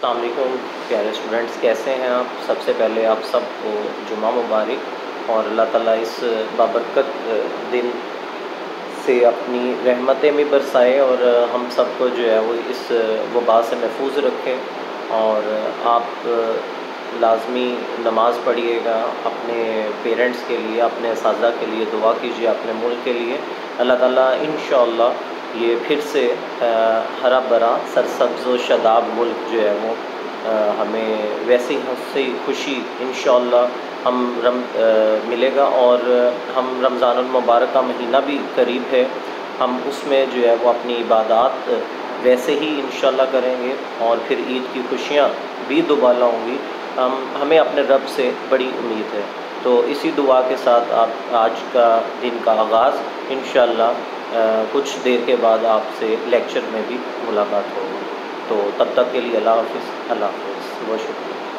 السلام علیکم پیارے اسٹوڈنٹس، کیسے ہیں آپ؟ سب سے پہلے آپ سب کو جمعہ مبارک، اور اللہ تعالیٰ اس بابرکت دن سے اپنی رحمتیں بھی برسائے اور ہم سب کو جو ہے وہ اس وبا سے محفوظ رکھے۔ اور آپ لازمی نماز پڑھیے گا، اپنے پیرنٹس کے لیے، اپنے اساتذہ کے لیے دعا کیجیے، اپنے ملک کے لیے۔ اللہ تعالیٰ انشاءاللہ یہ پھر سے ہرا بھرا سرسبز و شاداب ملک جو ہے وہ ہمیں ویسی ہنسی خوشی انشاءاللہ ہم ملے گا۔ اور ہم رمضان المبارک کا مہینہ بھی قریب ہے، ہم اس میں جو ہے وہ اپنی عبادات ویسے ہی انشاءاللہ کریں گے، اور پھر عید کی خوشیاں بھی دوبالا ہوں گی۔ ہمیں اپنے رب سے بڑی امید ہے، تو اسی دعا کے ساتھ آپ آج کا دن کا آغاز انشاءاللہ کچھ دیر کے بعد آپ سے لیکچر میں بھی ملاقات ہوگی۔ تو تب تک کے لیے اللہ حافظ، اللہ حافظ، بہت شکریہ۔